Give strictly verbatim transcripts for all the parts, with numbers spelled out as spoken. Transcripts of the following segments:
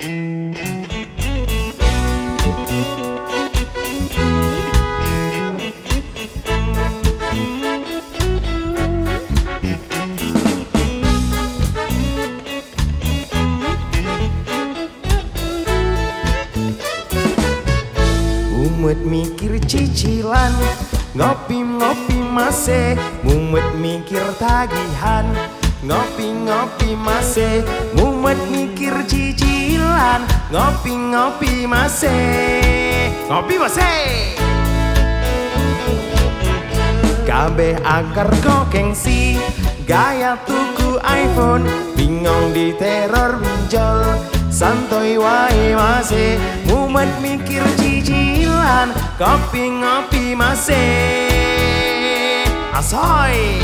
Mumet mikir cicilan, ngopi-ngopi masih. Mumet mikir tagihan, ngopi-ngopi masih. Mumet mikir cicilan, ngopi-ngopi masih. Ngopi masih. Kabeh akar kok gengsi, gaya tuku iPhone, bingung di teror pinjol, santai wae masih. Mumet mikir cicilan, kopi ngopi masih. Asoy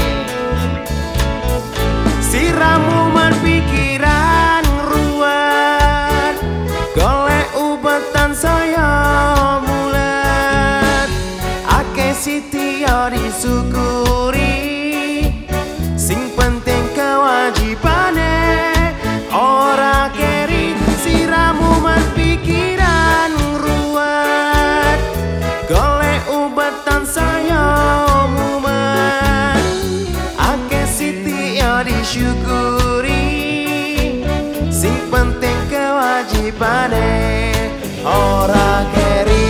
siram mumet pikiran ruwet, golek ubatan saya mulet. Ake sitio disyukuri, sing penting kewajibane ora keri. Siram mumet pikiran ruwet, golek ubatan saya mumet. Ake sitio disyukuri, sing penting kewajibane ora keri.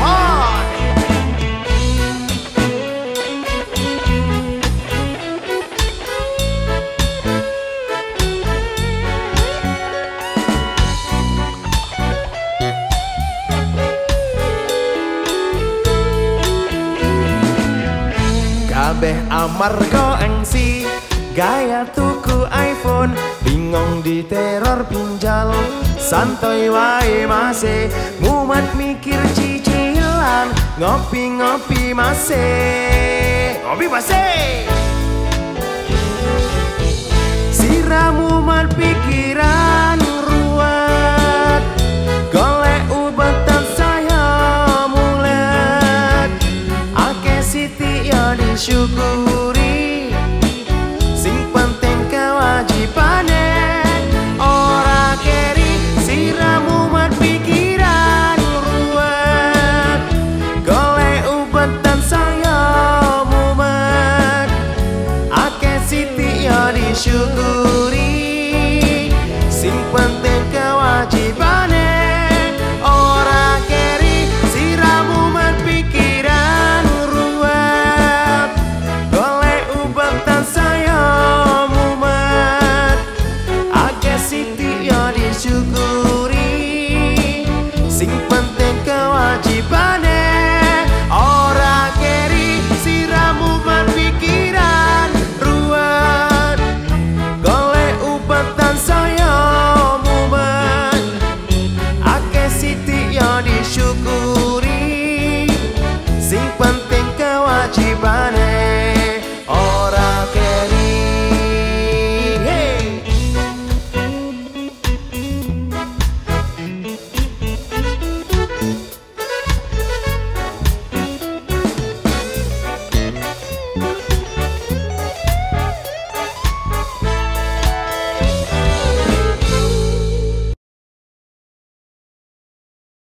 Kabeh amarga engsi, gaya tuku iPhone, bingung di teror pinjal, santai wae masih. Mumet mikir cicilan, ngopi-ngopi masih. Ngopi masih. Siram mumet pikiran